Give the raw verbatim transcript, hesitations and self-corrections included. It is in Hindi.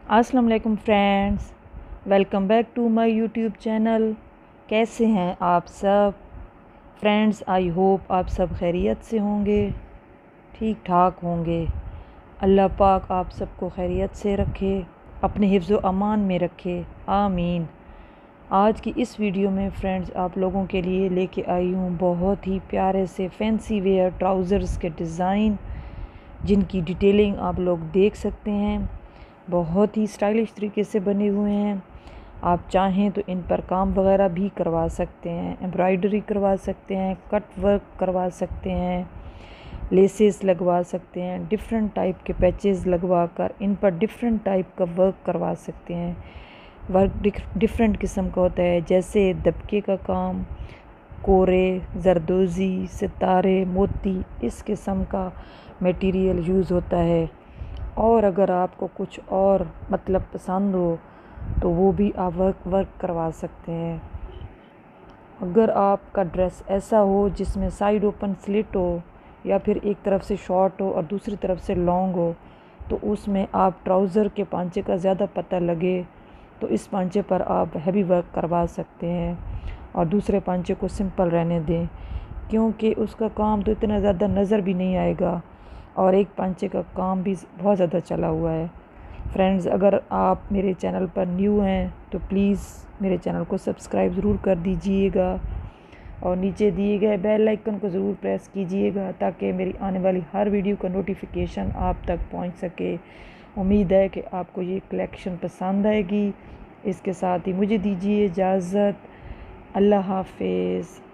अस्सलाम वालेकुम friends, welcome back to my YouTube channel. कैसे हैं आप सब फ्रेंड्स? आई होप आप सब खैरियत से होंगे, ठीक ठाक होंगे। अल्लाह पाक आप सबको खैरियत से रखे, अपने हिफ्ज़ व अमान में रखे, आमीन। आज की इस वीडियो में फ्रेंड्स आप लोगों के लिए लेके आई हूँ बहुत ही प्यारे से फैंसी वेयर ट्राउज़र्स के डिज़ाइन, जिनकी डिटेलिंग आप लोग देख सकते हैं। बहुत ही स्टाइलिश तरीके से बने हुए हैं। आप चाहें तो इन पर काम वगैरह भी करवा सकते हैं, एम्ब्रॉयडरी करवा सकते हैं, कट वर्क करवा सकते हैं, लेसेस लगवा सकते हैं, डिफरेंट टाइप के पैचेस लगवा कर इन पर डिफरेंट टाइप का वर्क करवा सकते हैं। वर्क डिफरेंट किस्म का होता है, जैसे दबके का काम, कोरे, जरदोज़ी, सितारे, मोती, इस किस्म का मटेरियल यूज़ होता है। और अगर आपको कुछ और मतलब पसंद हो तो वो भी आप वर्क वर्क करवा सकते हैं। अगर आपका ड्रेस ऐसा हो जिसमें साइड ओपन स्लिट हो या फिर एक तरफ से शॉर्ट हो और दूसरी तरफ से लॉन्ग हो, तो उसमें आप ट्राउज़र के पांचे का ज़्यादा पता लगे तो इस पांचे पर आप हैवी वर्क करवा सकते हैं और दूसरे पांचे को सिंपल रहने दें, क्योंकि उसका काम तो इतना ज़्यादा नज़र भी नहीं आएगा और एक पांचे का काम भी बहुत ज़्यादा चला हुआ है। फ्रेंड्स, अगर आप मेरे चैनल पर न्यू हैं तो प्लीज़ मेरे चैनल को सब्सक्राइब ज़रूर कर दीजिएगा और नीचे दिए गए बेल आइकन को ज़रूर प्रेस कीजिएगा ताकि मेरी आने वाली हर वीडियो का नोटिफिकेशन आप तक पहुंच सके। उम्मीद है कि आपको ये कलेक्शन पसंद आएगी। इसके साथ ही मुझे दीजिए इजाज़त। अल्लाह हाफिज़।